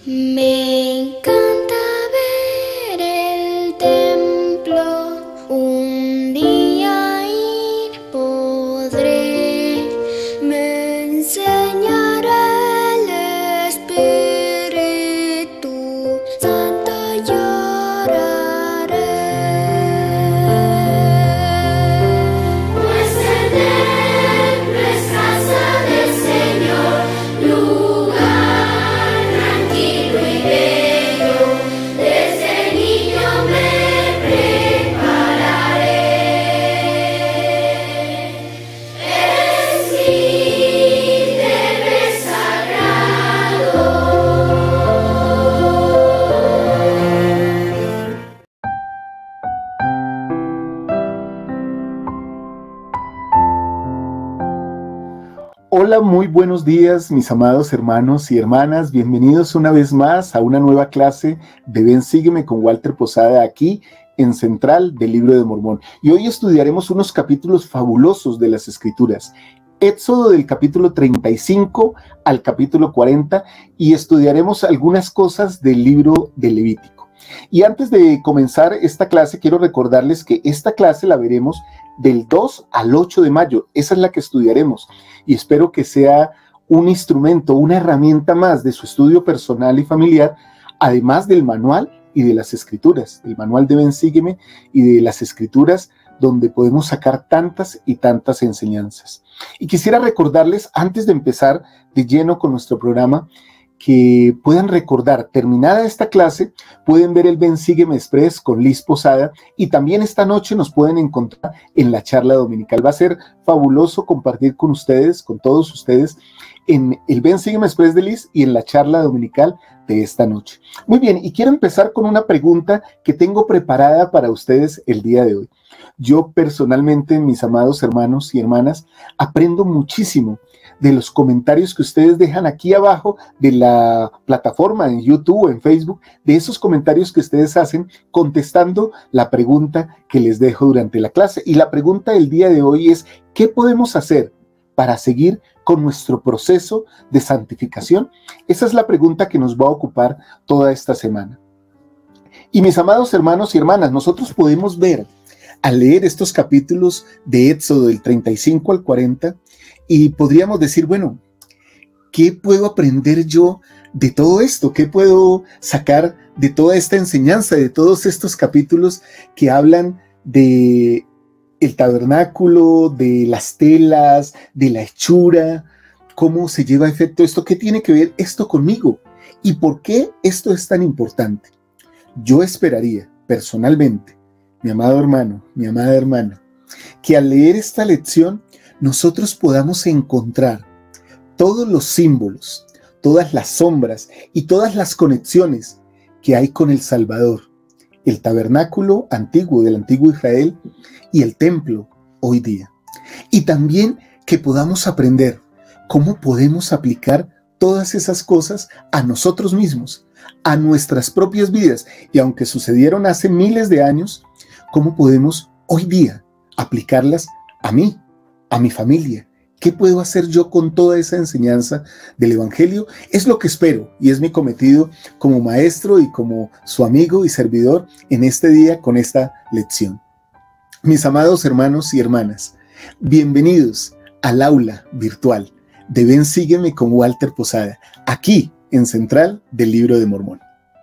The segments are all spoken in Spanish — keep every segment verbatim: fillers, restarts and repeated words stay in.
Me encanta ver el templo, un día ir podré, me enseñará el Espíritu Santo y oraré. Pues el templo es casa del Señor, lugar tranquilo y bello, desde niño me prepararé. Es mi deber sagrado. Hola, muy buenos días, mis amados hermanos y hermanas. Bienvenidos una vez más a una nueva clase de Ven, Sígueme con Walter Posada aquí en Central del Libro de Mormón. Y hoy estudiaremos unos capítulos fabulosos de las Escrituras. Éxodo del capítulo treinta y cinco al capítulo cuarenta, y estudiaremos algunas cosas del libro de Levítico. Y antes de comenzar esta clase, quiero recordarles que esta clase la veremos del dos al ocho de mayo. Esa es la que estudiaremos, y espero que sea un instrumento, una herramienta más de su estudio personal y familiar, además del manual y de las escrituras, el manual de Ven, Sígueme y de las escrituras, donde podemos sacar tantas y tantas enseñanzas. Y quisiera recordarles, antes de empezar de lleno con nuestro programa, que puedan recordar, terminada esta clase, pueden ver el Ven, Sígueme Express con Liz Posada, y también esta noche nos pueden encontrar en la charla dominical. Va a ser fabuloso compartir con ustedes, con todos ustedes, en el Ven, Sígueme Express de Liz y en la charla dominical de esta noche. Muy bien, y quiero empezar con una pregunta que tengo preparada para ustedes el día de hoy. Yo personalmente, mis amados hermanos y hermanas, aprendo muchísimo de los comentarios que ustedes dejan aquí abajo de la plataforma en YouTube o en Facebook, de esos comentarios que ustedes hacen contestando la pregunta que les dejo durante la clase. Y la pregunta del día de hoy es: ¿qué podemos hacer para seguir con nuestro proceso de santificación? Esa es la pregunta que nos va a ocupar toda esta semana. Y mis amados hermanos y hermanas, nosotros podemos ver al leer estos capítulos de Éxodo del treinta y cinco al cuarenta, y podríamos decir, bueno, ¿qué puedo aprender yo de todo esto? ¿Qué puedo sacar de toda esta enseñanza, de todos estos capítulos que hablan de el tabernáculo, de las telas, de la hechura? ¿Cómo se lleva a efecto esto? ¿Qué tiene que ver esto conmigo? ¿Y por qué esto es tan importante? Yo esperaría, personalmente, mi amado hermano, mi amada hermana, que al leer esta lección nosotros podamos encontrar todos los símbolos, todas las sombras y todas las conexiones que hay con el Salvador, el tabernáculo antiguo del antiguo Israel y el templo hoy día. Y también que podamos aprender cómo podemos aplicar todas esas cosas a nosotros mismos, a nuestras propias vidas, y aunque sucedieron hace miles de años, cómo podemos hoy día aplicarlas a mí, a mi familia. ¿Qué puedo hacer yo con toda esa enseñanza del Evangelio? Es lo que espero y es mi cometido como maestro y como su amigo y servidor en este día con esta lección. Mis amados hermanos y hermanas, bienvenidos al aula virtual de Ven, Sígueme con Walter Posada, aquí en Central del Libro de Mormón.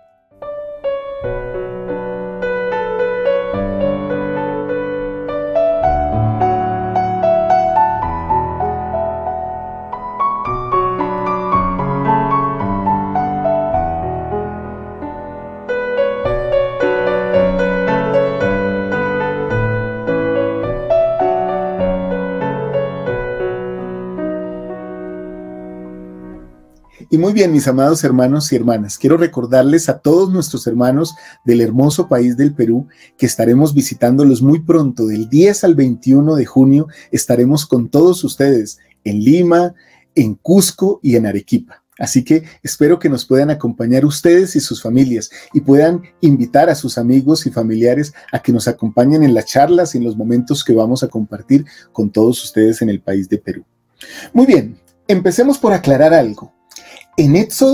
Y muy bien, mis amados hermanos y hermanas, quiero recordarles a todos nuestros hermanos del hermoso país del Perú que estaremos visitándolos muy pronto. Del diez al veintiuno de junio estaremos con todos ustedes en Lima, en Cusco y en Arequipa. Así que espero que nos puedan acompañar ustedes y sus familias y puedan invitar a sus amigos y familiares a que nos acompañen en las charlas y en los momentos que vamos a compartir con todos ustedes en el país de Perú. Muy bien, empecemos por aclarar algo. En Éxodo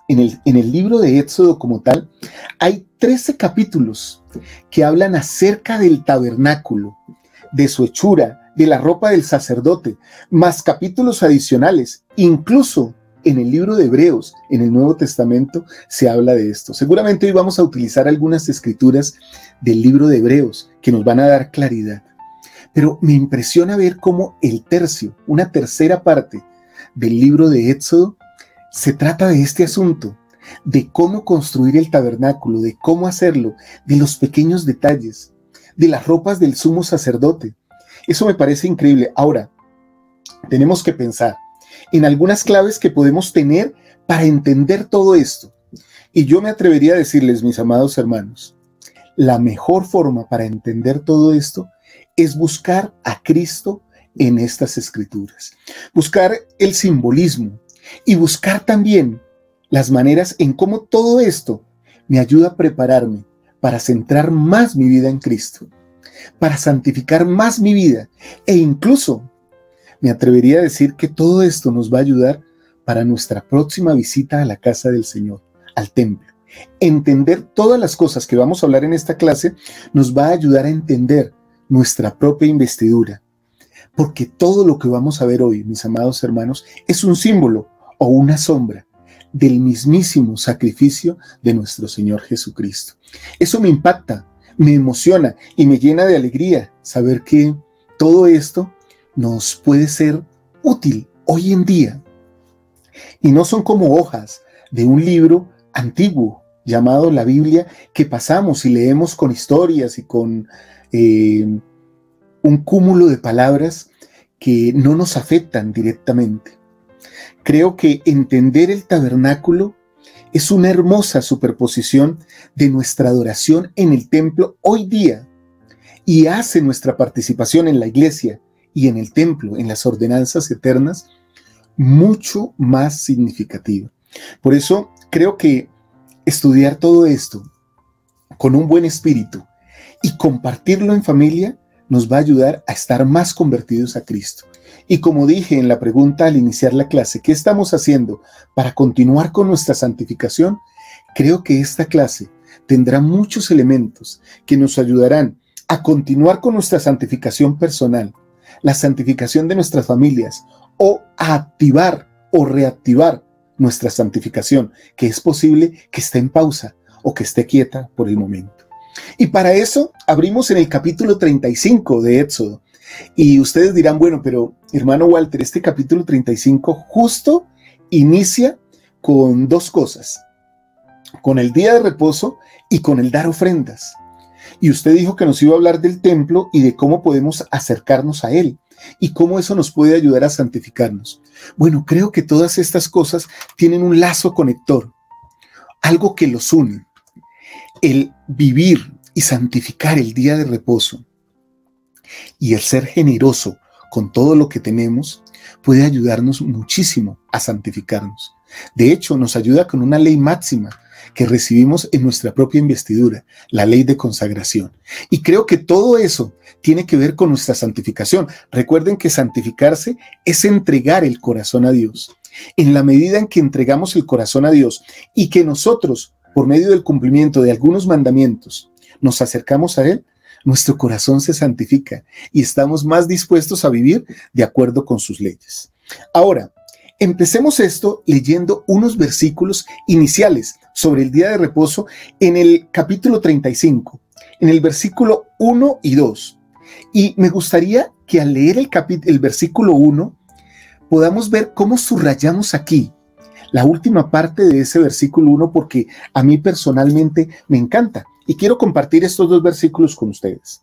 en el, en el libro de Éxodo como tal, hay trece capítulos que hablan acerca del tabernáculo, de su hechura, de la ropa del sacerdote, más capítulos adicionales. Incluso en el libro de Hebreos, en el Nuevo Testamento, se habla de esto. Seguramente hoy vamos a utilizar algunas escrituras del libro de Hebreos que nos van a dar claridad. Pero me impresiona ver cómo el tercio, una tercera parte del libro de Éxodo, se trata de este asunto, de cómo construir el tabernáculo, de cómo hacerlo, de los pequeños detalles, de las ropas del sumo sacerdote. Eso me parece increíble. Ahora, tenemos que pensar en algunas claves que podemos tener para entender todo esto. Y yo me atrevería a decirles, mis amados hermanos, la mejor forma para entender todo esto es buscar a Cristo en estas escrituras. Buscar el simbolismo y buscar también las maneras en cómo todo esto me ayuda a prepararme para centrar más mi vida en Cristo, para santificar más mi vida, e incluso me atrevería a decir que todo esto nos va a ayudar para nuestra próxima visita a la casa del Señor, al templo. Entender todas las cosas que vamos a hablar en esta clase nos va a ayudar a entender nuestra propia investidura, porque todo lo que vamos a ver hoy, mis amados hermanos, es un símbolo o una sombra del mismísimo sacrificio de nuestro Señor Jesucristo. Eso me impacta, me emociona y me llena de alegría saber que todo esto nos puede ser útil hoy en día. Y no son como hojas de un libro antiguo llamado la Biblia que pasamos y leemos con historias y con eh, un cúmulo de palabras que no nos afectan directamente. Creo que entender el tabernáculo es una hermosa superposición de nuestra adoración en el templo hoy día y hace nuestra participación en la iglesia y en el templo, en las ordenanzas eternas, mucho más significativa. Por eso creo que estudiar todo esto con un buen espíritu y compartirlo en familia nos va a ayudar a estar más convertidos a Cristo. Y como dije en la pregunta al iniciar la clase, ¿qué estamos haciendo para continuar con nuestra santificación? Creo que esta clase tendrá muchos elementos que nos ayudarán a continuar con nuestra santificación personal, la santificación de nuestras familias, o a activar o reactivar nuestra santificación, que es posible que esté en pausa o que esté quieta por el momento. Y para eso abrimos en el capítulo treinta y cinco de Éxodo. Y ustedes dirán, bueno, pero hermano Walter, este capítulo treinta y cinco justo inicia con dos cosas, con el día de reposo y con el dar ofrendas. Y usted dijo que nos iba a hablar del templo y de cómo podemos acercarnos a él y cómo eso nos puede ayudar a santificarnos. Bueno, creo que todas estas cosas tienen un lazo conector, algo que los une. El vivir y santificar el día de reposo y el ser generoso con todo lo que tenemos puede ayudarnos muchísimo a santificarnos. De hecho, nos ayuda con una ley máxima que recibimos en nuestra propia investidura, la ley de consagración. Y creo que todo eso tiene que ver con nuestra santificación. Recuerden que santificarse es entregar el corazón a Dios. En la medida en que entregamos el corazón a Dios y que nosotros, por medio del cumplimiento de algunos mandamientos, nos acercamos a Él, nuestro corazón se santifica y estamos más dispuestos a vivir de acuerdo con sus leyes. Ahora, empecemos esto leyendo unos versículos iniciales sobre el día de reposo en el capítulo treinta y cinco, en el versículo uno y dos. Y me gustaría que al leer el, el versículo uno podamos ver cómo subrayamos aquí la última parte de ese versículo uno, porque a mí personalmente me encanta. Y quiero compartir estos dos versículos con ustedes.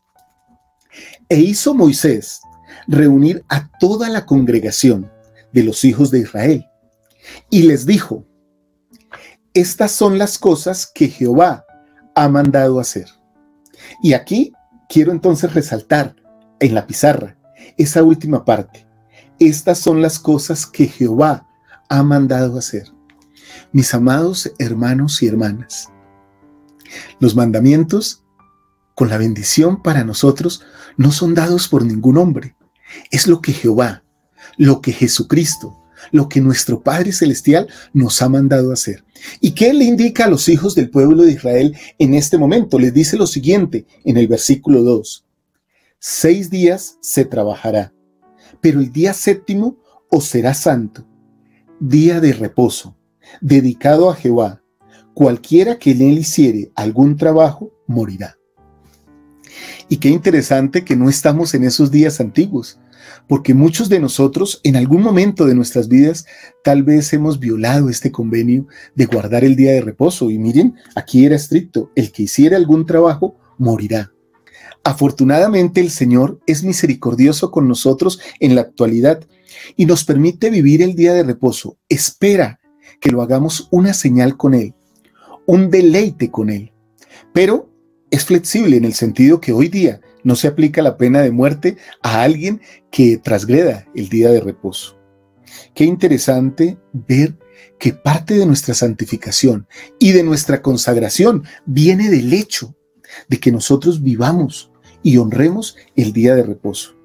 E hizo Moisés reunir a toda la congregación de los hijos de Israel y les dijo: estas son las cosas que Jehová ha mandado hacer. Y aquí quiero entonces resaltar en la pizarra esa última parte. Estas son las cosas que Jehová ha mandado hacer. Mis amados hermanos y hermanas, los mandamientos con la bendición para nosotros no son dados por ningún hombre. Es lo que Jehová, lo que Jesucristo lo que nuestro Padre Celestial nos ha mandado hacer. ¿Y qué le indica a los hijos del pueblo de Israel en este momento? Les dice lo siguiente en el versículo dos. Seis días se trabajará, pero el día séptimo os será santo, día de reposo, dedicado a Jehová. Cualquiera que en él hiciere algún trabajo, morirá. Y qué interesante que no estamos en esos días antiguos, porque muchos de nosotros en algún momento de nuestras vidas tal vez hemos violado este convenio de guardar el día de reposo. Y miren, aquí era estricto, el que hiciera algún trabajo, morirá. Afortunadamente el Señor es misericordioso con nosotros en la actualidad y nos permite vivir el día de reposo. Espera que lo hagamos una señal con Él, un deleite con Él. Pero es flexible en el sentido que hoy día no se aplica la pena de muerte a alguien que transgreda el día de reposo. Qué interesante ver que parte de nuestra santificación y de nuestra consagración viene del hecho de que nosotros vivamos y honremos el día de reposo.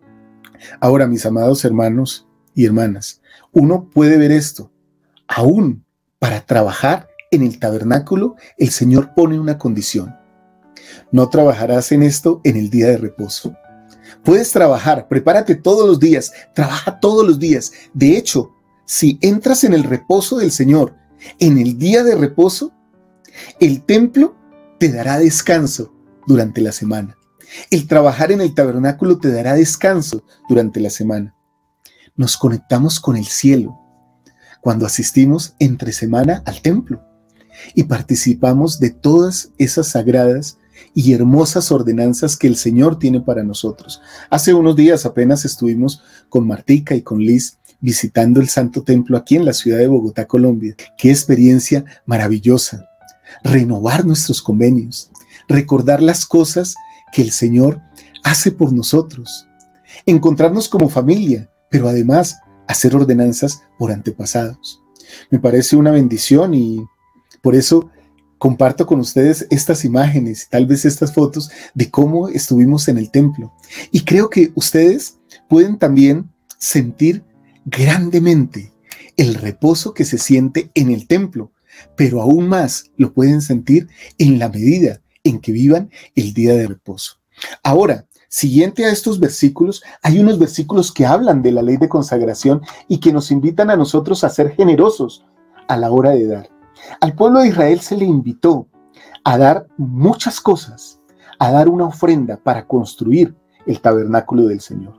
Ahora, mis amados hermanos y hermanas, uno puede ver esto. Aún para trabajar en el tabernáculo, el Señor pone una condición. No trabajarás en esto en el día de reposo. Puedes trabajar, prepárate todos los días, trabaja todos los días. De hecho, si entras en el reposo del Señor, en el día de reposo, el templo te dará descanso durante la semana. El trabajar en el tabernáculo te dará descanso durante la semana. Nos conectamos con el cielo cuando asistimos entre semana al templo y participamos de todas esas sagradas y hermosas ordenanzas que el Señor tiene para nosotros. Hace unos días apenas estuvimos con Martica y con Liz visitando el Santo Templo aquí en la ciudad de Bogotá, Colombia. Qué experiencia maravillosa. Renovar nuestros convenios, recordar las cosas que el Señor hace por nosotros, encontrarnos como familia, pero además hacer ordenanzas por antepasados. Me parece una bendición y por eso comparto con ustedes estas imágenes, tal vez estas fotos de cómo estuvimos en el templo. Y creo que ustedes pueden también sentir grandemente el reposo que se siente en el templo, pero aún más lo pueden sentir en la medida en que vivan el día de reposo. Ahora, siguiente a estos versículos, hay unos versículos que hablan de la ley de consagración y que nos invitan a nosotros a ser generosos a la hora de dar. Al pueblo de Israel se le invitó a dar muchas cosas, a dar una ofrenda para construir el tabernáculo del Señor.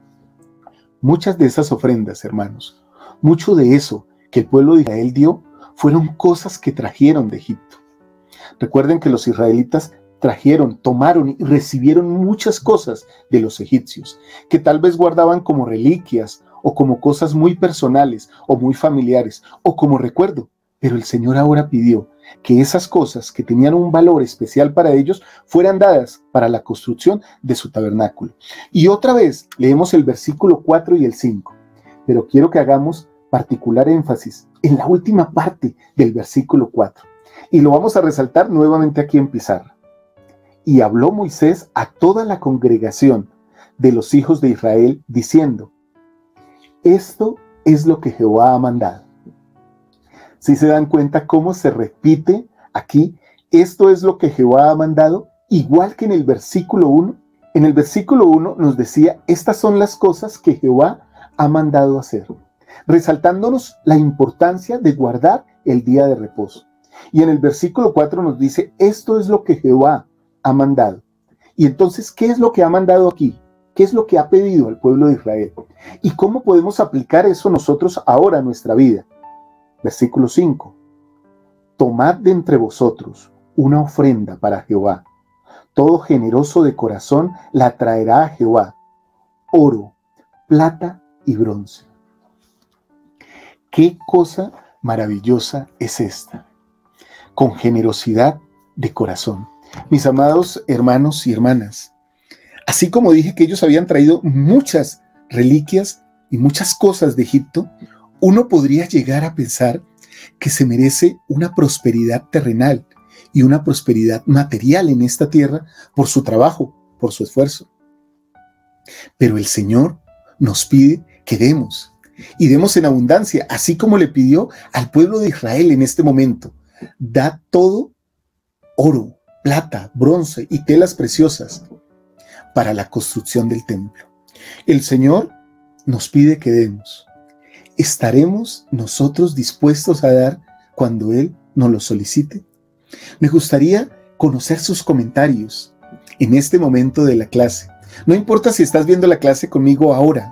Muchas de esas ofrendas, hermanos, mucho de eso que el pueblo de Israel dio, fueron cosas que trajeron de Egipto. Recuerden que los israelitas trajeron, tomaron y recibieron muchas cosas de los egipcios, que tal vez guardaban como reliquias o como cosas muy personales o muy familiares o como recuerdo. Pero el Señor ahora pidió que esas cosas que tenían un valor especial para ellos fueran dadas para la construcción de su tabernáculo. Y otra vez leemos el versículo cuatro y el cinco, pero quiero que hagamos particular énfasis en la última parte del versículo cuatro. Y lo vamos a resaltar nuevamente aquí en pizarra. Y habló Moisés a toda la congregación de los hijos de Israel, diciendo: esto es lo que Jehová ha mandado. Si se dan cuenta cómo se repite aquí, esto es lo que Jehová ha mandado, igual que en el versículo uno. En el versículo uno nos decía, estas son las cosas que Jehová ha mandado hacer, resaltándonos la importancia de guardar el día de reposo. Y en el versículo cuatro nos dice, esto es lo que Jehová ha mandado. Y entonces, ¿qué es lo que ha mandado aquí? ¿Qué es lo que ha pedido al pueblo de Israel? ¿Y cómo podemos aplicar eso nosotros ahora a nuestra vida? Versículo cinco. Tomad de entre vosotros una ofrenda para Jehová. Todo generoso de corazón la traerá a Jehová. Oro, plata y bronce. ¿Qué cosa maravillosa es esta? Con generosidad de corazón. Mis amados hermanos y hermanas, así como dije que ellos habían traído muchas reliquias y muchas cosas de Egipto, uno podría llegar a pensar que se merece una prosperidad terrenal y una prosperidad material en esta tierra por su trabajo, por su esfuerzo. Pero el Señor nos pide que demos, y demos en abundancia, así como le pidió al pueblo de Israel en este momento. Da todo, oro, plata, bronce y telas preciosas para la construcción del templo. El Señor nos pide que demos. ¿Estaremos nosotros dispuestos a dar cuando Él nos lo solicite? Me gustaría conocer sus comentarios en este momento de la clase. No importa si estás viendo la clase conmigo ahora,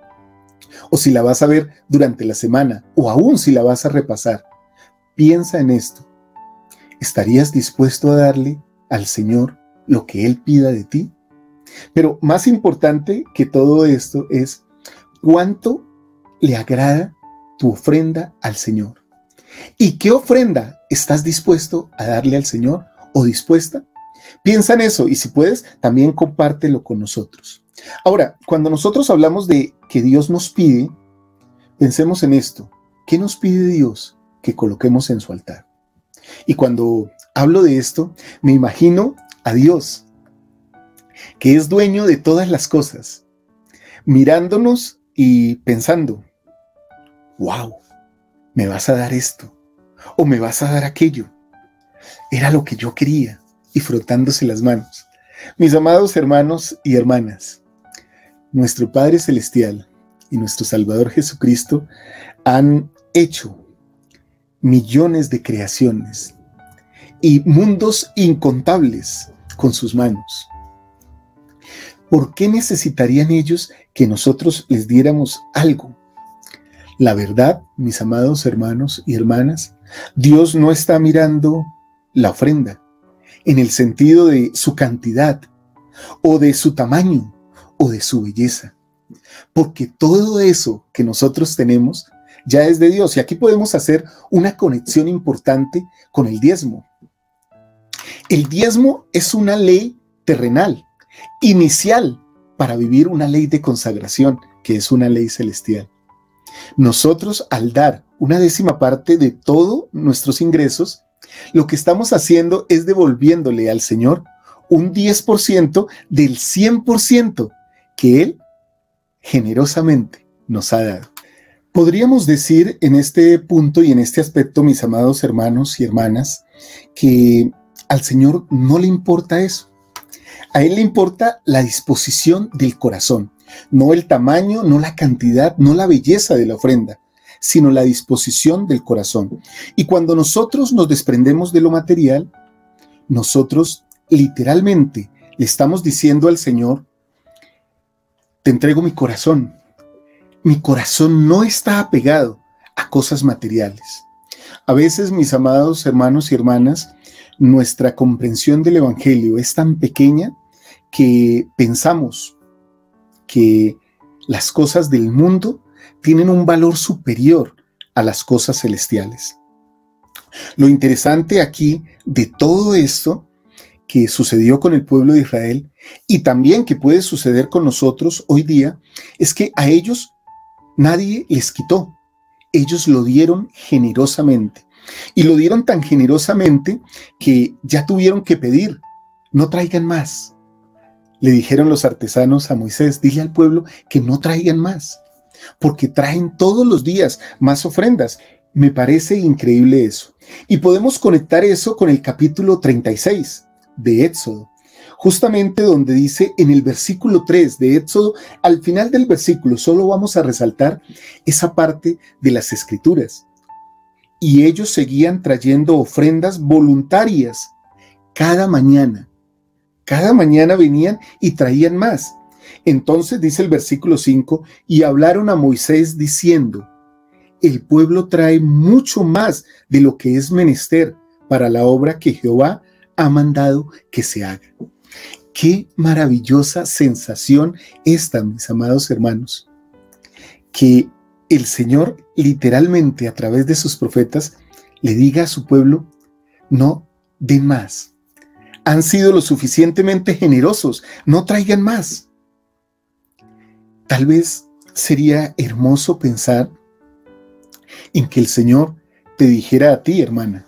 o si la vas a ver durante la semana, o aún si la vas a repasar. Piensa en esto. ¿Estarías dispuesto a darle al Señor lo que Él pida de ti? Pero más importante que todo esto es cuánto le agrada tu ofrenda al Señor. ¿Y qué ofrenda estás dispuesto a darle al Señor o dispuesta? Piensa en eso y si puedes, también compártelo con nosotros. Ahora, cuando nosotros hablamos de que Dios nos pide, pensemos en esto. ¿Qué nos pide Dios que coloquemos en su altar? Y cuando hablo de esto, me imagino a Dios, que es dueño de todas las cosas, mirándonos y pensando, wow, me vas a dar esto, o me vas a dar aquello. Era lo que yo quería, y frotándose las manos. Mis amados hermanos y hermanas, nuestro Padre Celestial y nuestro Salvador Jesucristo han hecho millones de creaciones y mundos incontables con sus manos. ¿Por qué necesitarían ellos que nosotros les diéramos algo? La verdad, mis amados hermanos y hermanas, Dios no está mirando la ofrenda en el sentido de su cantidad, o de su tamaño, o de su belleza. Porque todo eso que nosotros tenemos ya es de Dios. Y aquí podemos hacer una conexión importante con el diezmo. El diezmo es una ley terrenal, inicial, para vivir una ley de consagración, que es una ley celestial. Nosotros, al dar una décima parte de todos nuestros ingresos, lo que estamos haciendo es devolviéndole al Señor un diez por ciento del cien por ciento que Él generosamente nos ha dado. Podríamos decir en este punto y en este aspecto, mis amados hermanos y hermanas, que al Señor no le importa eso. A Él le importa la disposición del corazón, no el tamaño, no la cantidad, no la belleza de la ofrenda, sino la disposición del corazón. Y cuando nosotros nos desprendemos de lo material, nosotros literalmente le estamos diciendo al Señor, te entrego mi corazón. Mi corazón no está apegado a cosas materiales. A veces, mis amados hermanos y hermanas, nuestra comprensión del Evangelio es tan pequeña que pensamos que las cosas del mundo tienen un valor superior a las cosas celestiales. Lo interesante aquí de todo esto que sucedió con el pueblo de Israel y también que puede suceder con nosotros hoy día es que a ellos nadie les quitó. Ellos lo dieron generosamente y lo dieron tan generosamente que ya tuvieron que pedir, no traigan más. Le dijeron los artesanos a Moisés, dile al pueblo que no traigan más, porque traen todos los días más ofrendas. Me parece increíble eso. Y podemos conectar eso con el capítulo treinta y seis de Éxodo, justamente donde dice en el versículo tres de Éxodo, al final del versículo, solo vamos a resaltar esa parte de las escrituras. Y ellos seguían trayendo ofrendas voluntarias cada mañana. Cada mañana venían y traían más. Entonces dice el versículo cinco, y hablaron a Moisés diciendo, el pueblo trae mucho más de lo que es menester para la obra que Jehová ha mandado que se haga. Qué maravillosa sensación esta, mis amados hermanos, que el Señor literalmente a través de sus profetas le diga a su pueblo, no den más. Han sido lo suficientemente generosos, no traigan más. Tal vez sería hermoso pensar en que el Señor te dijera a ti, hermana,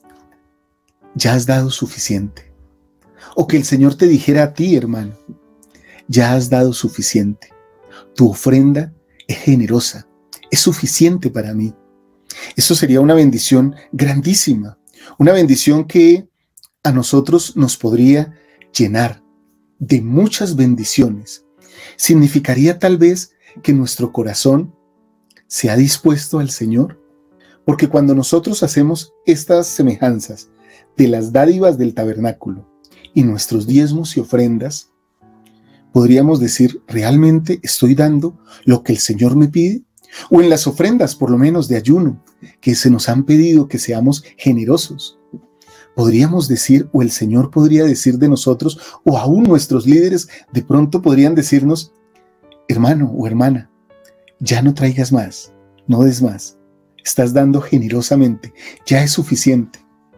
ya has dado suficiente. O que el Señor te dijera a ti, hermano, ya has dado suficiente. Tu ofrenda es generosa, es suficiente para mí. Eso sería una bendición grandísima, una bendición que a nosotros nos podría llenar de muchas bendiciones. Significaría tal vez que nuestro corazón se ha dispuesto al Señor, porque cuando nosotros hacemos estas semejanzas de las dádivas del tabernáculo y nuestros diezmos y ofrendas, podríamos decir, ¿realmente estoy dando lo que el Señor me pide? O en las ofrendas, por lo menos de ayuno, que se nos han pedido que seamos generosos. Podríamos decir, o el Señor podría decir de nosotros, o aún nuestros líderes de pronto podrían decirnos, hermano o hermana, ya no traigas más, no des más, estás dando generosamente, ya es suficiente.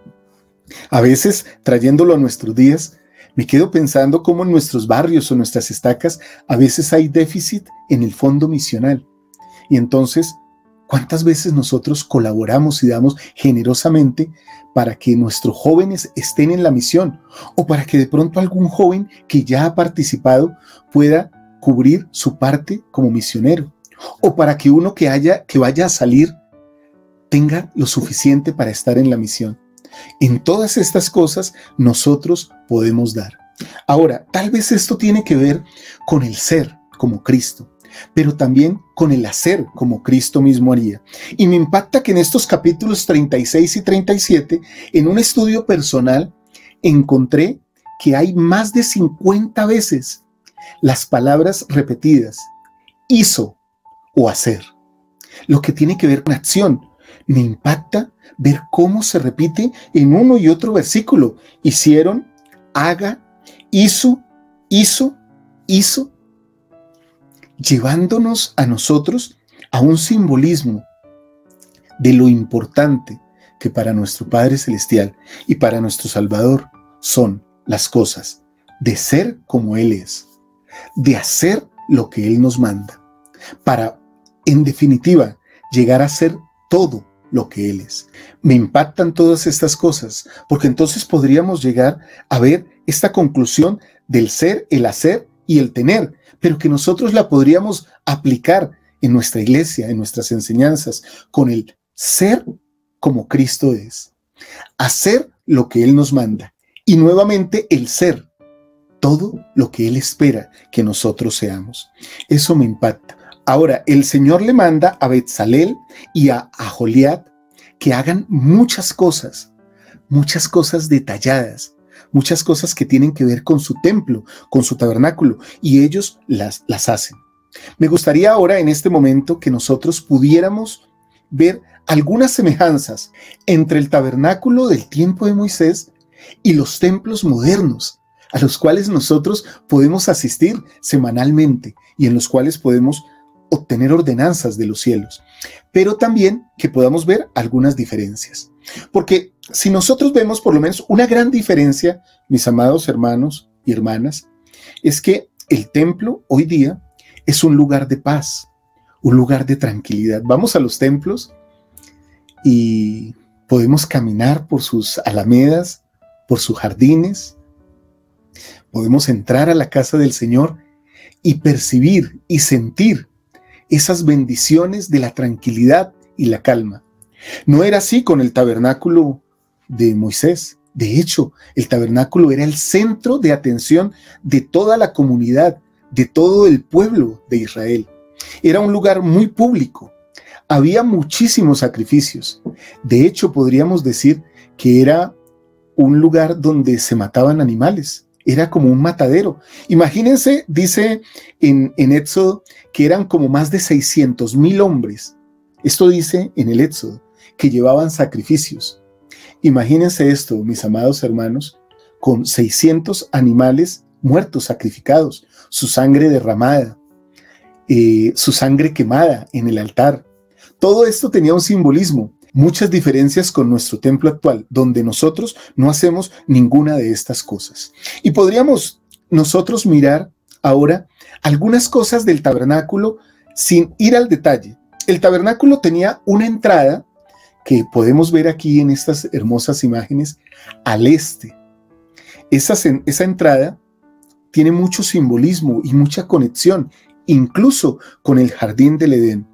A veces, trayéndolo a nuestros días, me quedo pensando cómo en nuestros barrios o nuestras estacas a veces hay déficit en el fondo misional. Y entonces, ¿cuántas veces nosotros colaboramos y damos generosamente para que nuestros jóvenes estén en la misión? O para que de pronto algún joven que ya ha participado pueda cubrir su parte como misionero. O para que uno que, haya, que vaya a salir tenga lo suficiente para estar en la misión. En todas estas cosas nosotros podemos dar. Ahora, tal vez esto tiene que ver con el ser como Cristo, pero también con el hacer como Cristo mismo haría. Y me impacta que en estos capítulos treinta y seis y treinta y siete, en un estudio personal, encontré que hay más de cincuenta veces las palabras repetidas, hizo o hacer, lo que tiene que ver con acción. Me impacta ver cómo se repite en uno y otro versículo. Hicieron, haga, hizo, hizo, hizo, llevándonos a nosotros a un simbolismo de lo importante que para nuestro Padre Celestial y para nuestro Salvador son las cosas de ser como Él es, de hacer lo que Él nos manda, para, en definitiva, llegar a ser todo lo que Él es. Me impactan todas estas cosas, porque entonces podríamos llegar a ver esta conclusión del ser, el hacer y el tener, pero que nosotros la podríamos aplicar en nuestra iglesia, en nuestras enseñanzas, con el ser como Cristo es, hacer lo que Él nos manda, y nuevamente el ser, todo lo que Él espera que nosotros seamos. Eso me impacta. Ahora, el Señor le manda a Betzalel y a Aholiab que hagan muchas cosas, muchas cosas detalladas, muchas cosas que tienen que ver con su templo, con su tabernáculo, y ellos las, las hacen. Me gustaría ahora, en este momento, que nosotros pudiéramos ver algunas semejanzas entre el tabernáculo del tiempo de Moisés y los templos modernos, a los cuales nosotros podemos asistir semanalmente y en los cuales podemos obtener ordenanzas de los cielos, pero también que podamos ver algunas diferencias. Porque si nosotros vemos por lo menos una gran diferencia, mis amados hermanos y hermanas, es que el templo hoy día es un lugar de paz, un lugar de tranquilidad. Vamos a los templos y podemos caminar por sus alamedas, por sus jardines, podemos entrar a la casa del Señor y percibir y sentir esas bendiciones de la tranquilidad y la calma. No era así con el tabernáculo de Moisés. De hecho, el tabernáculo era el centro de atención de toda la comunidad, de todo el pueblo de Israel. Era un lugar muy público. Había muchísimos sacrificios. De hecho, podríamos decir que era un lugar donde se mataban animales. Era como un matadero. Imagínense, dice en, en Éxodo, que eran como más de seiscientos mil hombres. Esto dice en el Éxodo, que llevaban sacrificios. Imagínense esto, mis amados hermanos, con seiscientos animales muertos, sacrificados, su sangre derramada, eh, su sangre quemada en el altar. Todo esto tenía un simbolismo. Muchas diferencias con nuestro templo actual, donde nosotros no hacemos ninguna de estas cosas. Y podríamos nosotros mirar ahora algunas cosas del tabernáculo sin ir al detalle. El tabernáculo tenía una entrada que podemos ver aquí en estas hermosas imágenes al este. Esa, esa entrada tiene mucho simbolismo y mucha conexión, incluso con el jardín del Edén.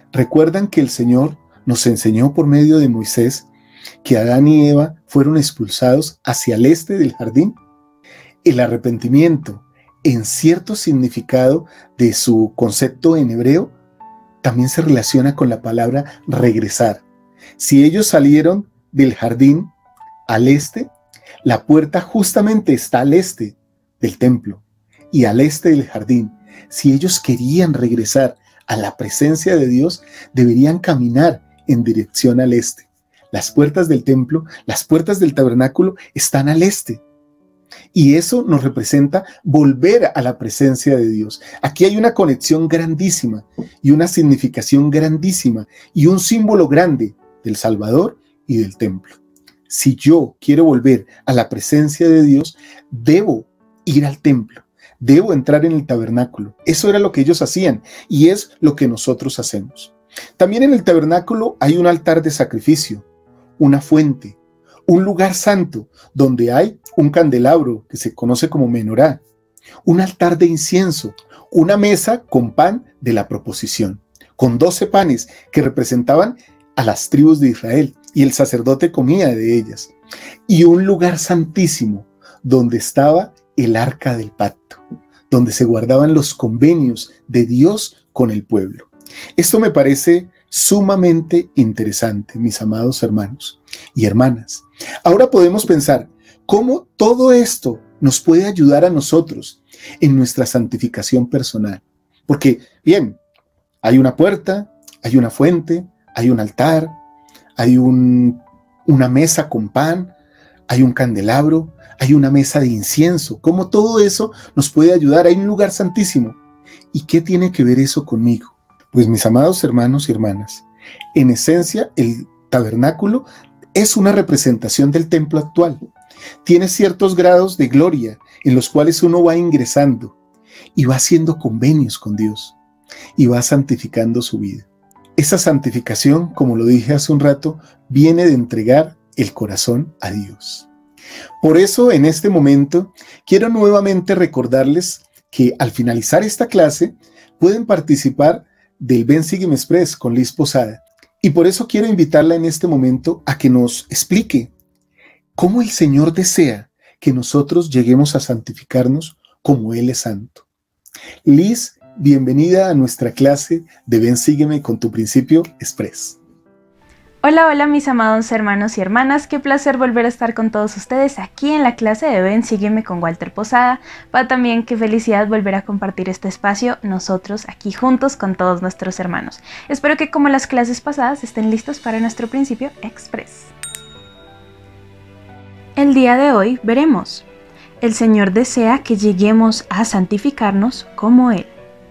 ¿Recuerdan que el Señor nos enseñó por medio de Moisés que Adán y Eva fueron expulsados hacia el este del jardín? El arrepentimiento, en cierto significado de su concepto en hebreo, también se relaciona con la palabra regresar. Si ellos salieron del jardín al este, la puerta justamente está al este del templo y al este del jardín. Si ellos querían regresar a la presencia de Dios, deberían caminar en dirección al este. Las puertas del templo, las puertas del tabernáculo están al este. Y eso nos representa volver a la presencia de Dios. Aquí hay una conexión grandísima y una significación grandísima y un símbolo grande del Salvador y del templo. Si yo quiero volver a la presencia de Dios, debo ir al templo, debo entrar en el tabernáculo. Eso era lo que ellos hacían y es lo que nosotros hacemos. También en el tabernáculo hay un altar de sacrificio, una fuente, un lugar santo donde hay un candelabro que se conoce como menorá, un altar de incienso, una mesa con pan de la proposición, con doce panes que representaban a las tribus de Israel y el sacerdote comía de ellas, y un lugar santísimo donde estaba el arca del pacto, donde se guardaban los convenios de Dios con el pueblo. Esto me parece sumamente interesante, mis amados hermanos y hermanas. Ahora podemos pensar cómo todo esto nos puede ayudar a nosotros en nuestra santificación personal. Porque, bien, hay una puerta, hay una fuente, hay un altar, hay un, una mesa con pan, hay un candelabro, hay una mesa de incienso. ¿Cómo todo eso nos puede ayudar? Hay un lugar santísimo. ¿Y qué tiene que ver eso conmigo? Pues mis amados hermanos y hermanas, en esencia el tabernáculo es una representación del templo actual. Tiene ciertos grados de gloria en los cuales uno va ingresando y va haciendo convenios con Dios y va santificando su vida. Esa santificación, como lo dije hace un rato, viene de entregar el corazón a Dios. Por eso, en este momento, quiero nuevamente recordarles que al finalizar esta clase pueden participar del Ven Sígueme Express con Liz Posada. Y por eso quiero invitarla en este momento a que nos explique cómo el Señor desea que nosotros lleguemos a santificarnos como Él es santo. Liz, bienvenida a nuestra clase de Ven Sígueme con tu Principio Express. Hola, hola mis amados hermanos y hermanas, qué placer volver a estar con todos ustedes aquí en la clase de Ven Sígueme con Walter Posada. Pa también qué felicidad volver a compartir este espacio nosotros aquí juntos con todos nuestros hermanos. Espero que como las clases pasadas estén listos para nuestro Principio Express. El día de hoy veremos: el Señor desea que lleguemos a santificarnos como Él.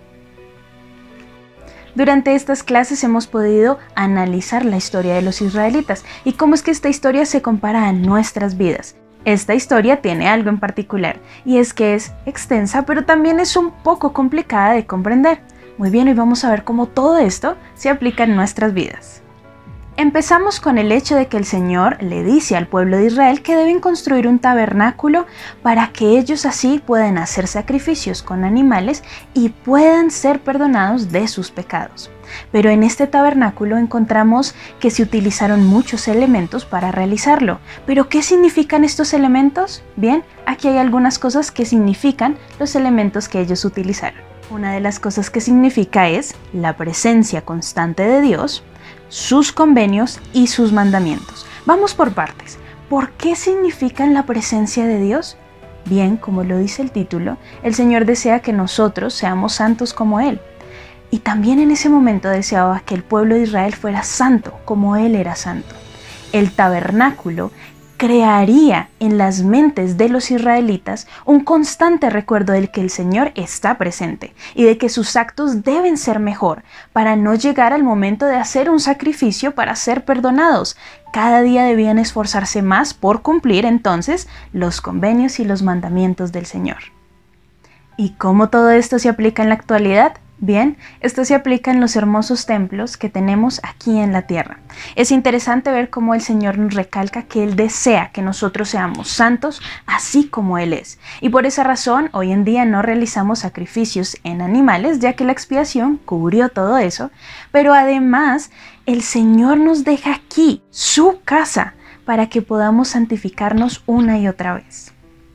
Durante estas clases hemos podido analizar la historia de los israelitas y cómo es que esta historia se compara a nuestras vidas. Esta historia tiene algo en particular y es que es extensa, pero también es un poco complicada de comprender. Muy bien, hoy vamos a ver cómo todo esto se aplica en nuestras vidas. Empezamos con el hecho de que el Señor le dice al pueblo de Israel que deben construir un tabernáculo para que ellos así puedan hacer sacrificios con animales y puedan ser perdonados de sus pecados. Pero en este tabernáculo encontramos que se utilizaron muchos elementos para realizarlo. ¿Pero qué significan estos elementos? Bien, aquí hay algunas cosas que significan los elementos que ellos utilizaron. Una de las cosas que significa es la presencia constante de Dios, sus convenios y sus mandamientos. Vamos por partes. ¿Por qué significan la presencia de Dios? Bien, como lo dice el título, el Señor desea que nosotros seamos santos como Él. Y también en ese momento deseaba que el pueblo de Israel fuera santo, como Él era santo. El tabernáculo crearía en las mentes de los israelitas un constante recuerdo del que el Señor está presente y de que sus actos deben ser mejor para no llegar al momento de hacer un sacrificio para ser perdonados. Cada día debían esforzarse más por cumplir entonces los convenios y los mandamientos del Señor. ¿Y cómo todo esto se aplica en la actualidad? Bien, esto se aplica en los hermosos templos que tenemos aquí en la tierra. Es interesante ver cómo el Señor nos recalca que Él desea que nosotros seamos santos así como Él es. Y por esa razón, hoy en día no realizamos sacrificios en animales, ya que la expiación cubrió todo eso. Pero además, el Señor nos deja aquí su casa para que podamos santificarnos una y otra vez.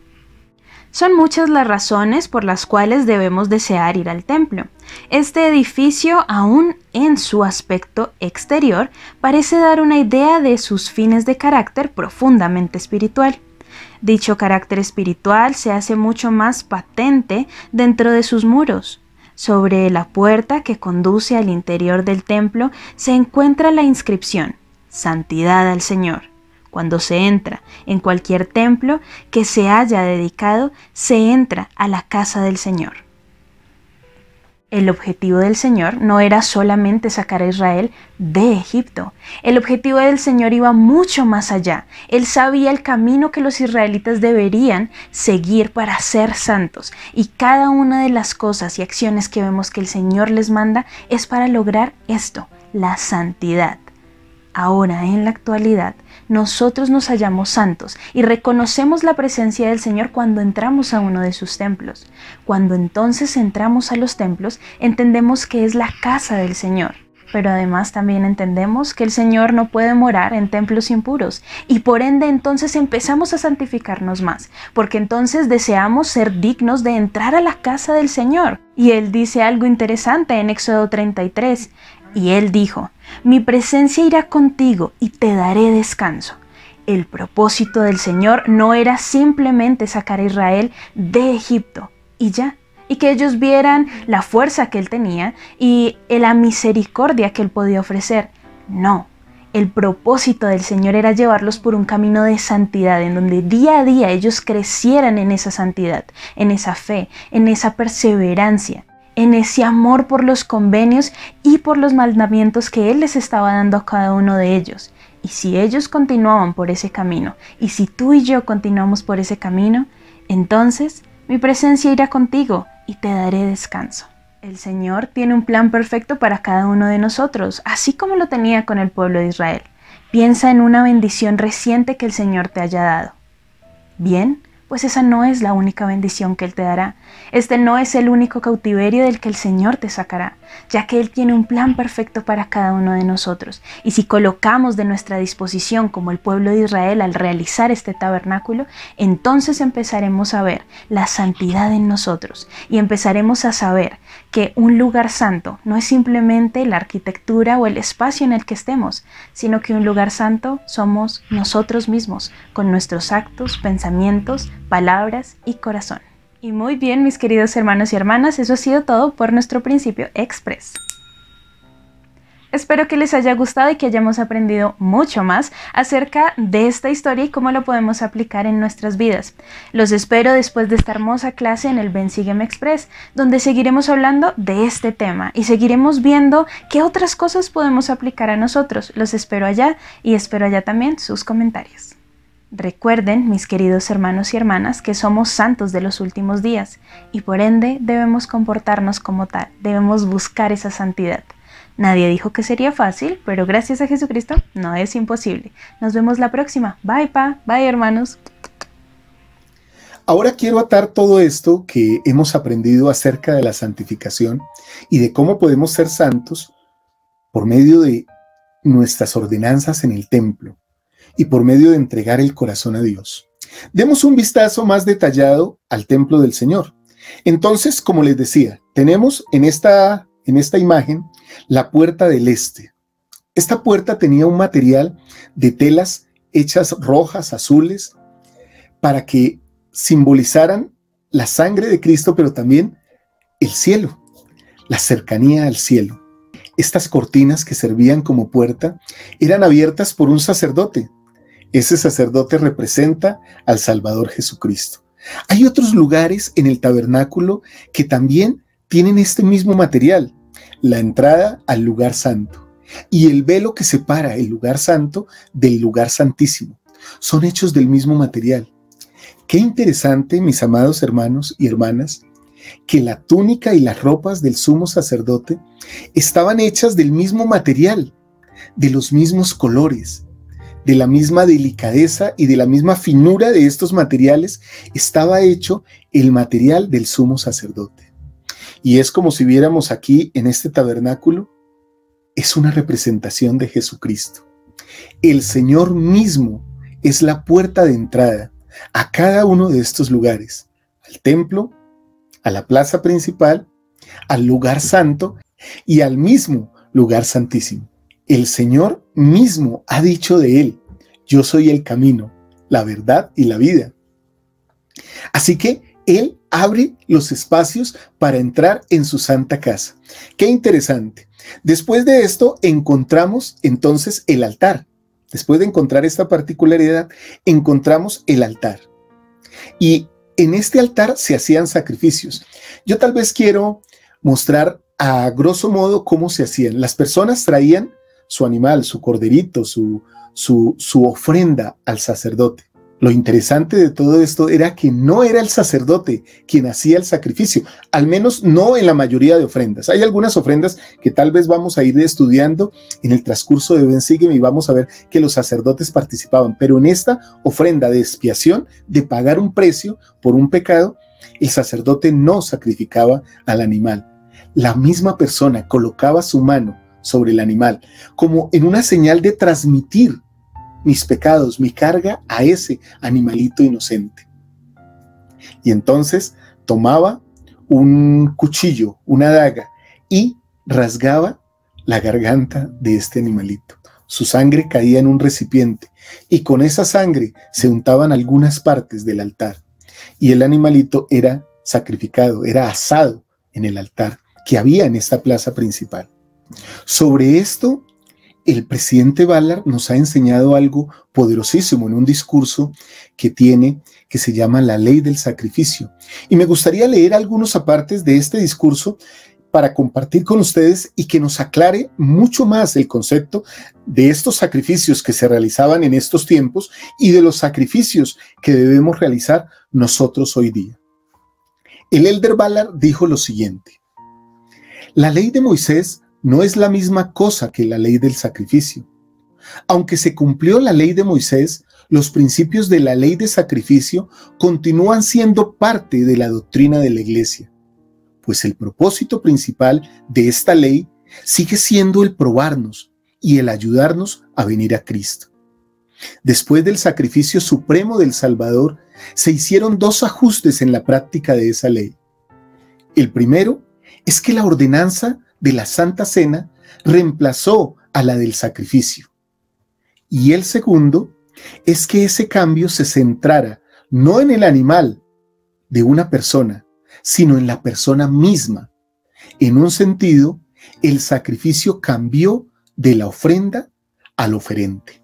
Son muchas las razones por las cuales debemos desear ir al templo. Este edificio, aún en su aspecto exterior, parece dar una idea de sus fines de carácter profundamente espiritual. Dicho carácter espiritual se hace mucho más patente dentro de sus muros. Sobre la puerta que conduce al interior del templo se encuentra la inscripción: Santidad al Señor. Cuando se entra en cualquier templo que se haya dedicado, se entra a la casa del Señor. El objetivo del Señor no era solamente sacar a Israel de Egipto. El objetivo del Señor iba mucho más allá. Él sabía el camino que los israelitas deberían seguir para ser santos. Y cada una de las cosas y acciones que vemos que el Señor les manda es para lograr esto, la santidad. Ahora, en la actualidad, nosotros nos hallamos santos y reconocemos la presencia del Señor cuando entramos a uno de sus templos. Cuando entonces entramos a los templos, entendemos que es la casa del Señor. Pero además también entendemos que el Señor no puede morar en templos impuros y por ende entonces empezamos a santificarnos más, porque entonces deseamos ser dignos de entrar a la casa del Señor. Y Él dice algo interesante en Éxodo treinta y tres. Y Él dijo: mi presencia irá contigo y te daré descanso. El propósito del Señor no era simplemente sacar a Israel de Egipto y ya, y que ellos vieran la fuerza que Él tenía y la misericordia que Él podía ofrecer. No, el propósito del Señor era llevarlos por un camino de santidad, en donde día a día ellos crecieran en esa santidad, en esa fe, en esa perseverancia, en ese amor por los convenios y por los mandamientos que Él les estaba dando a cada uno de ellos. Y si ellos continuaban por ese camino, y si tú y yo continuamos por ese camino, entonces mi presencia irá contigo y te daré descanso. El Señor tiene un plan perfecto para cada uno de nosotros, así como lo tenía con el pueblo de Israel. Piensa en una bendición reciente que el Señor te haya dado. Bien, pues esa no es la única bendición que Él te dará. Este no es el único cautiverio del que el Señor te sacará, ya que Él tiene un plan perfecto para cada uno de nosotros. Y si colocamos de nuestra disposición como el pueblo de Israel al realizar este tabernáculo, entonces empezaremos a ver la santidad en nosotros y empezaremos a saber que un lugar santo no es simplemente la arquitectura o el espacio en el que estemos, sino que un lugar santo somos nosotros mismos, con nuestros actos, pensamientos, palabras y corazón. Y muy bien, mis queridos hermanos y hermanas, eso ha sido todo por nuestro Principio Express. Espero que les haya gustado y que hayamos aprendido mucho más acerca de esta historia y cómo lo podemos aplicar en nuestras vidas. Los espero después de esta hermosa clase en el Ven Sígueme Express, donde seguiremos hablando de este tema y seguiremos viendo qué otras cosas podemos aplicar a nosotros. Los espero allá y espero allá también sus comentarios. Recuerden, mis queridos hermanos y hermanas, que somos santos de los últimos días y por ende debemos comportarnos como tal, debemos buscar esa santidad. Nadie dijo que sería fácil, pero gracias a Jesucristo no es imposible. Nos vemos la próxima. Bye, pa. Bye, hermanos. Ahora quiero atar todo esto que hemos aprendido acerca de la santificación y de cómo podemos ser santos por medio de nuestras ordenanzas en el templo y por medio de entregar el corazón a Dios. Demos un vistazo más detallado al templo del Señor. Entonces, como les decía, tenemos en esta, en esta imagen la puerta del este. Esta puerta tenía un material de telas hechas rojas, azules, para que simbolizaran la sangre de Cristo, pero también el cielo, la cercanía al cielo. Estas cortinas que servían como puerta eran abiertas por un sacerdote. Ese sacerdote representa al Salvador Jesucristo. Hay otros lugares en el tabernáculo que también tienen este mismo material, la entrada al lugar santo y el velo que separa el lugar santo del lugar santísimo. Son hechos del mismo material. Qué interesante, mis amados hermanos y hermanas, que la túnica y las ropas del sumo sacerdote estaban hechas del mismo material, de los mismos colores, de la misma delicadeza y de la misma finura de estos materiales estaba hecho el material del sumo sacerdote. Y es como si viéramos aquí en este tabernáculo, es una representación de Jesucristo. El Señor mismo es la puerta de entrada a cada uno de estos lugares, al templo, a la plaza principal, al lugar santo y al mismo lugar santísimo. El Señor mismo ha dicho de él: yo soy el camino, la verdad y la vida. Así que Él abre los espacios para entrar en su santa casa. Qué interesante. Después de esto encontramos entonces el altar. Después de encontrar esta particularidad, encontramos el altar. Y en este altar se hacían sacrificios. Yo tal vez quiero mostrar a grosso modo cómo se hacían. Las personas traían su animal, su corderito, su, su, su ofrenda al sacerdote. Lo interesante de todo esto era que no era el sacerdote quien hacía el sacrificio, al menos no en la mayoría de ofrendas. Hay algunas ofrendas que tal vez vamos a ir estudiando en el transcurso de Ven Sígueme y vamos a ver que los sacerdotes participaban, pero en esta ofrenda de expiación, de pagar un precio por un pecado, el sacerdote no sacrificaba al animal. La misma persona colocaba su mano sobre el animal, como en una señal de transmitir mis pecados, mi carga a ese animalito inocente. Y entonces tomaba un cuchillo, una daga, y rasgaba la garganta de este animalito. Su sangre caía en un recipiente, y con esa sangre se untaban algunas partes del altar, y el animalito era sacrificado, era asado en el altar que había en esta plaza principal. Sobre esto, el presidente Ballard nos ha enseñado algo poderosísimo en un discurso que tiene, que se llama La Ley del Sacrificio. Y me gustaría leer algunos apartes de este discurso para compartir con ustedes y que nos aclare mucho más el concepto de estos sacrificios que se realizaban en estos tiempos y de los sacrificios que debemos realizar nosotros hoy día. El elder Ballard dijo lo siguiente: la ley de Moisés no es la misma cosa que la ley del sacrificio. Aunque se cumplió la ley de Moisés, los principios de la ley de sacrificio continúan siendo parte de la doctrina de la Iglesia, pues el propósito principal de esta ley sigue siendo el probarnos y el ayudarnos a venir a Cristo. Después del sacrificio supremo del Salvador, se hicieron dos ajustes en la práctica de esa ley. El primero es que la ordenanza de la Santa Cena reemplazó a la del sacrificio. Y el segundo es que ese cambio se centrara no en el animal de una persona, sino en la persona misma. En un sentido, el sacrificio cambió de la ofrenda al oferente.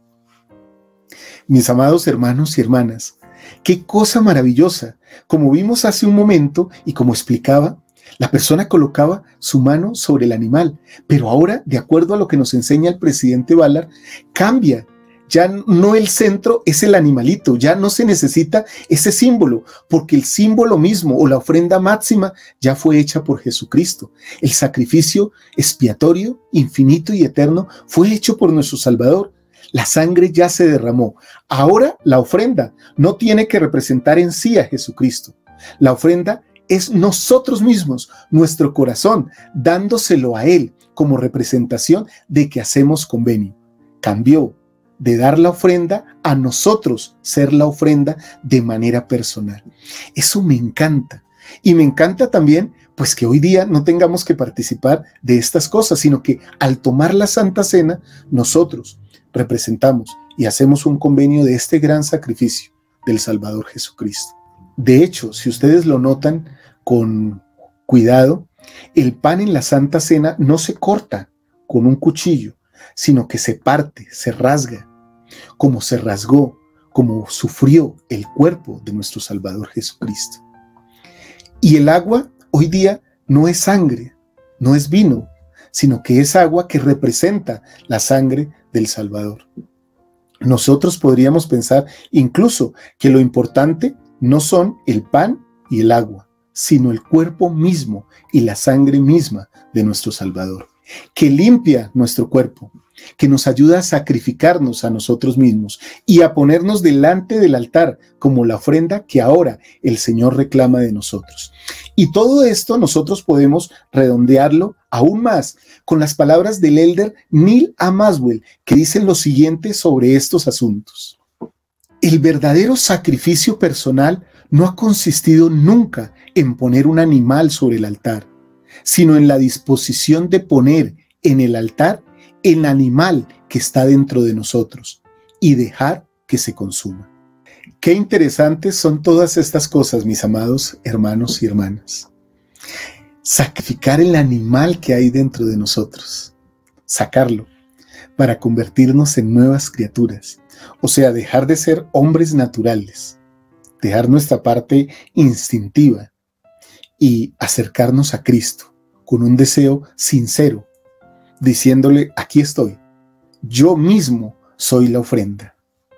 Mis amados hermanos y hermanas, qué cosa maravillosa. Como vimos hace un momento y como explicaba, la persona colocaba su mano sobre el animal, pero ahora, de acuerdo a lo que nos enseña el presidente Ballard, cambia. Ya no el centro es el animalito, ya no se necesita ese símbolo, porque el símbolo mismo o la ofrenda máxima ya fue hecha por Jesucristo. El sacrificio expiatorio, infinito y eterno fue hecho por nuestro Salvador. La sangre ya se derramó. Ahora la ofrenda no tiene que representar en sí a Jesucristo. La ofrenda es nosotros mismos, nuestro corazón, dándoselo a Él como representación de que hacemos convenio. Cambió de dar la ofrenda a nosotros ser la ofrenda de manera personal. Eso me encanta. Y me encanta también, pues, que hoy día no tengamos que participar de estas cosas, sino que al tomar la Santa Cena, nosotros representamos y hacemos un convenio de este gran sacrificio del Salvador Jesucristo. De hecho, si ustedes lo notan con cuidado, el pan en la Santa Cena no se corta con un cuchillo, sino que se parte, se rasga, como se rasgó, como sufrió el cuerpo de nuestro Salvador Jesucristo. Y el agua hoy día no es sangre, no es vino, sino que es agua que representa la sangre del Salvador. Nosotros podríamos pensar incluso que lo importante no son el pan y el agua, sino el cuerpo mismo y la sangre misma de nuestro Salvador, que limpia nuestro cuerpo, que nos ayuda a sacrificarnos a nosotros mismos y a ponernos delante del altar como la ofrenda que ahora el Señor reclama de nosotros. Y todo esto nosotros podemos redondearlo aún más con las palabras del elder Neil A. Maxwell, que dicen lo siguiente sobre estos asuntos. El verdadero sacrificio personal no ha consistido nunca en poner un animal sobre el altar, sino en la disposición de poner en el altar el animal que está dentro de nosotros y dejar que se consuma. Qué interesantes son todas estas cosas, mis amados hermanos y hermanas. Sacrificar el animal que hay dentro de nosotros, sacarlo para convertirnos en nuevas criaturas, o sea, dejar de ser hombres naturales, dejar nuestra parte instintiva y acercarnos a Cristo con un deseo sincero, diciéndole, aquí estoy, yo mismo soy la ofrenda.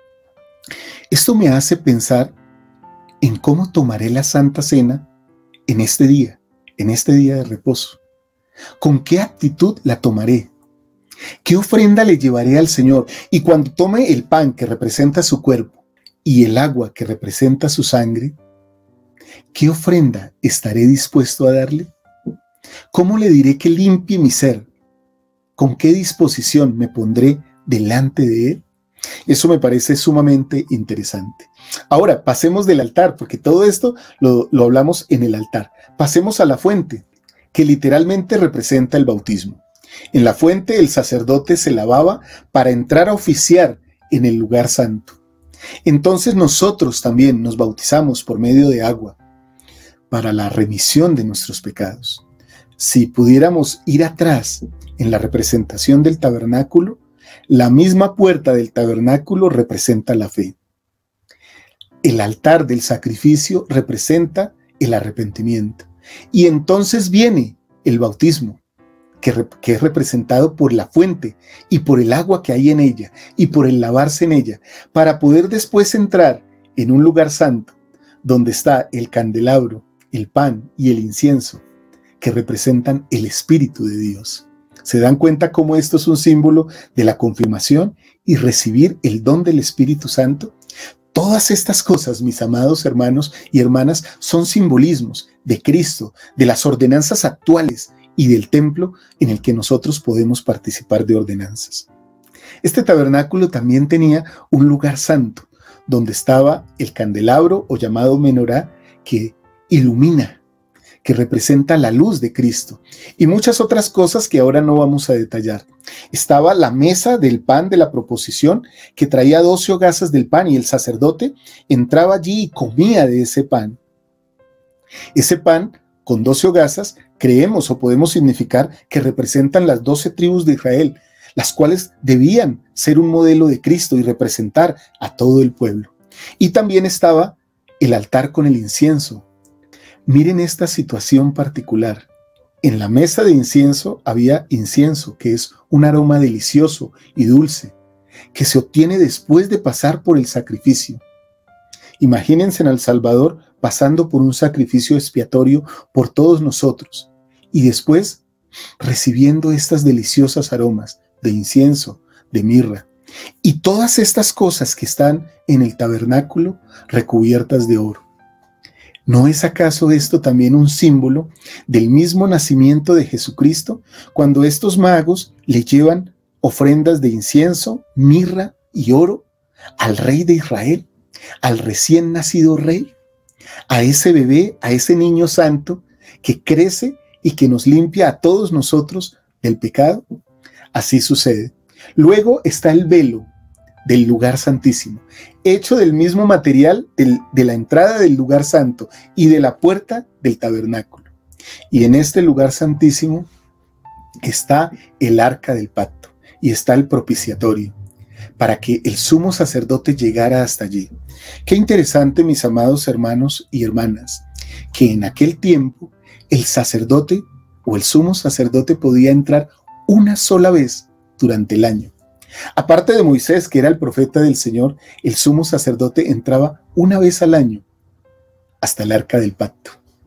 Esto me hace pensar en cómo tomaré la Santa Cena en este día, en este día de reposo. ¿Con qué actitud la tomaré? ¿Qué ofrenda le llevaré al Señor? Y cuando tome el pan que representa su cuerpo y el agua que representa su sangre, ¿qué ofrenda estaré dispuesto a darle? ¿Cómo le diré que limpie mi ser? ¿Con qué disposición me pondré delante de Él? Eso me parece sumamente interesante. Ahora, pasemos del altar, porque todo esto lo, lo hablamos en el altar. Pasemos a la fuente, que literalmente representa el bautismo. En la fuente el sacerdote se lavaba para entrar a oficiar en el lugar santo. Entonces nosotros también nos bautizamos por medio de agua para la remisión de nuestros pecados. Si pudiéramos ir atrás en la representación del tabernáculo, la misma puerta del tabernáculo representa la fe. El altar del sacrificio representa el arrepentimiento. Y entonces viene el bautismo, que, que es representado por la fuente y por el agua que hay en ella y por el lavarse en ella, para poder después entrar en un lugar santo, donde está el candelabro, el pan y el incienso, que representan el Espíritu de Dios. ¿Se dan cuenta cómo esto es un símbolo de la confirmación y recibir el don del Espíritu Santo? Todas estas cosas, mis amados hermanos y hermanas, son simbolismos de Cristo, de las ordenanzas actuales y del templo en el que nosotros podemos participar de ordenanzas. Este tabernáculo también tenía un lugar santo, donde estaba el candelabro o llamado menorá, que ilumina, que representa la luz de Cristo, y muchas otras cosas que ahora no vamos a detallar. Estaba la mesa del pan de la proposición, que traía doce hogazas del pan, y el sacerdote entraba allí y comía de ese pan. Ese pan con doce hogazas creemos o podemos significar que representan las doce tribus de Israel, las cuales debían ser un modelo de Cristo y representar a todo el pueblo. Y también estaba el altar con el incienso. Miren esta situación particular. En la mesa de incienso había incienso, que es un aroma delicioso y dulce, que se obtiene después de pasar por el sacrificio. Imagínense al Salvador pasando por un sacrificio expiatorio por todos nosotros, y después recibiendo estas deliciosas aromas de incienso, de mirra, y todas estas cosas que están en el tabernáculo recubiertas de oro. ¿No es acaso esto también un símbolo del mismo nacimiento de Jesucristo, cuando estos magos le llevan ofrendas de incienso, mirra y oro al Rey de Israel, al recién nacido Rey, a ese bebé, a ese niño santo que crece y que nos limpia a todos nosotros del pecado? Así sucede. Luego está el velo del lugar santísimo, hecho del mismo material del, de la entrada del lugar santo y de la puerta del tabernáculo. Y en este lugar santísimo está el arca del pacto y está el propiciatorio, para que el sumo sacerdote llegara hasta allí. Qué interesante, mis amados hermanos y hermanas, que en aquel tiempo el sacerdote o el sumo sacerdote podía entrar una sola vez durante el año. Aparte de Moisés, que era el profeta del Señor, el sumo sacerdote entraba una vez al año hasta el arca del pacto.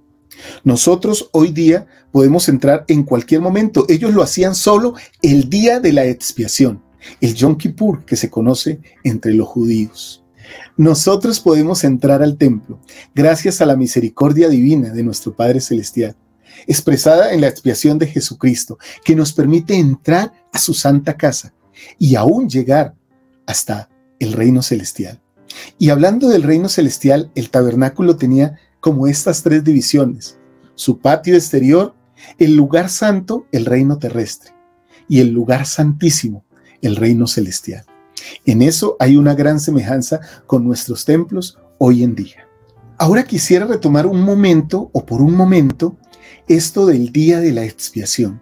Nosotros hoy día podemos entrar en cualquier momento. Ellos lo hacían solo el día de la expiación, el Yom Kippur, que se conoce entre los judíos. Nosotros podemos entrar al templo gracias a la misericordia divina de nuestro Padre Celestial, expresada en la expiación de Jesucristo, que nos permite entrar a su santa casa y aún llegar hasta el reino celestial. Y hablando del reino celestial, el tabernáculo tenía como estas tres divisiones: su patio exterior, el lugar santo, el reino terrestre, y el lugar santísimo, el reino celestial. En eso hay una gran semejanza con nuestros templos hoy en día. Ahora quisiera retomar un momento, o por un momento, esto del día de la expiación.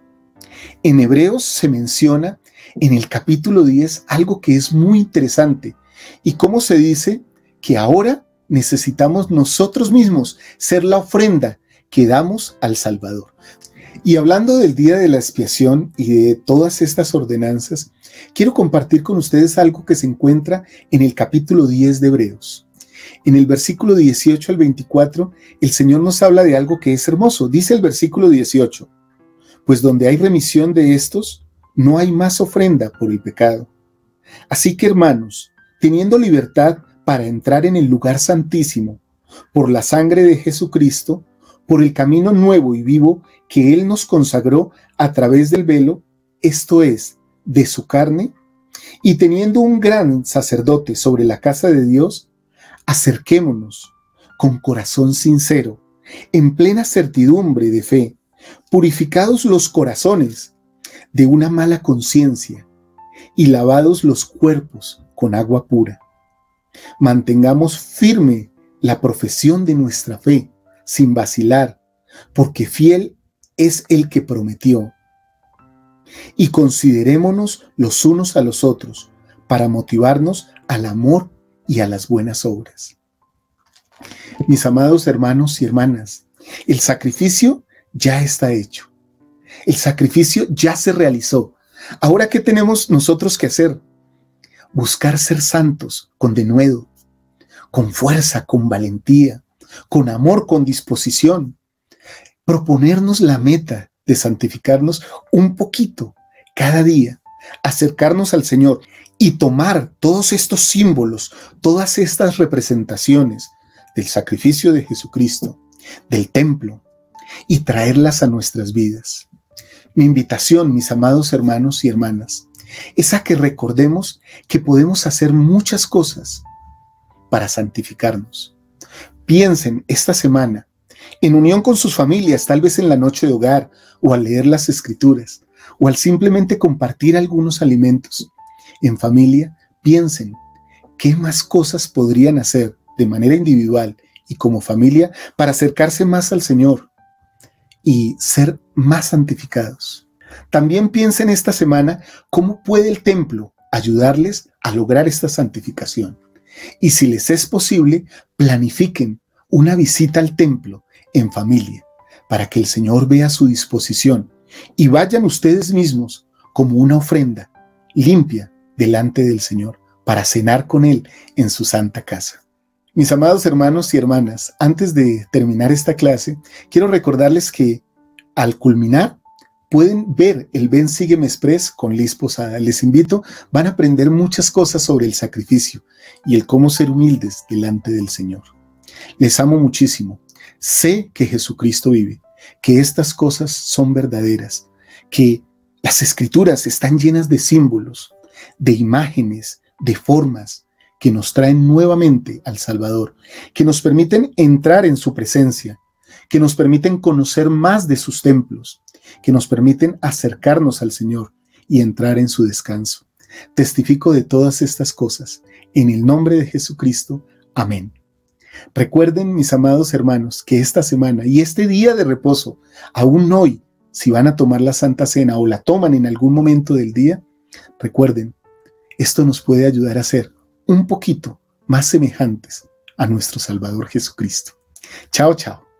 En Hebreos se menciona en el capítulo diez algo que es muy interesante, y cómo se dice que ahora necesitamos nosotros mismos ser la ofrenda que damos al Salvador. Y hablando del día de la expiación y de todas estas ordenanzas, quiero compartir con ustedes algo que se encuentra en el capítulo diez de Hebreos. En el versículo dieciocho al veinticuatro, el Señor nos habla de algo que es hermoso. Dice el versículo dieciocho: pues donde hay remisión de estos, no hay más ofrenda por el pecado. Así que, hermanos, teniendo libertad para entrar en el lugar santísimo, por la sangre de Jesucristo, por el camino nuevo y vivo que Él nos consagró a través del velo, esto es, de su carne, y teniendo un gran sacerdote sobre la casa de Dios, acerquémonos con corazón sincero, en plena certidumbre de fe, purificados los corazones de una mala conciencia y lavados los cuerpos con agua pura. Mantengamos firme la profesión de nuestra fe, sin vacilar, porque fiel es el que prometió. Y considerémonos los unos a los otros para motivarnos al amor y a las buenas obras. Mis amados hermanos y hermanas, el sacrificio ya está hecho. El sacrificio ya se realizó. Ahora, ¿qué tenemos nosotros que hacer? Buscar ser santos con denuedo, con fuerza, con valentía, con amor, con disposición. Proponernos la meta de santificarnos un poquito cada día, acercarnos al Señor y tomar todos estos símbolos, todas estas representaciones del sacrificio de Jesucristo, del templo, y traerlas a nuestras vidas. Mi invitación, mis amados hermanos y hermanas, es a que recordemos que podemos hacer muchas cosas para santificarnos. Piensen esta semana, en unión con sus familias, tal vez en la noche de hogar, o al leer las Escrituras, o al simplemente compartir algunos alimentos. En familia, piensen qué más cosas podrían hacer de manera individual y como familia para acercarse más al Señor y ser más santificados. También piensen esta semana cómo puede el templo ayudarles a lograr esta santificación. Y si les es posible, planifiquen una visita al templo en familia para que el Señor vea su disposición y vayan ustedes mismos como una ofrenda limpia delante del Señor para cenar con Él en su santa casa. Mis amados hermanos y hermanas, antes de terminar esta clase, quiero recordarles que al culminar pueden ver el Ven Sígueme Express con Liz Posada. Les invito, van a aprender muchas cosas sobre el sacrificio y el cómo ser humildes delante del Señor. Les amo muchísimo. Sé que Jesucristo vive, que estas cosas son verdaderas, que las Escrituras están llenas de símbolos, de imágenes, de formas que nos traen nuevamente al Salvador, que nos permiten entrar en su presencia, que nos permiten conocer más de sus templos, que nos permiten acercarnos al Señor y entrar en su descanso. Testifico de todas estas cosas. En el nombre de Jesucristo. Amén. Recuerden, mis amados hermanos, que esta semana y este día de reposo, aún hoy, si van a tomar la Santa Cena o la toman en algún momento del día, recuerden, esto nos puede ayudar a ser un poquito más semejantes a nuestro Salvador Jesucristo. Chao, chao.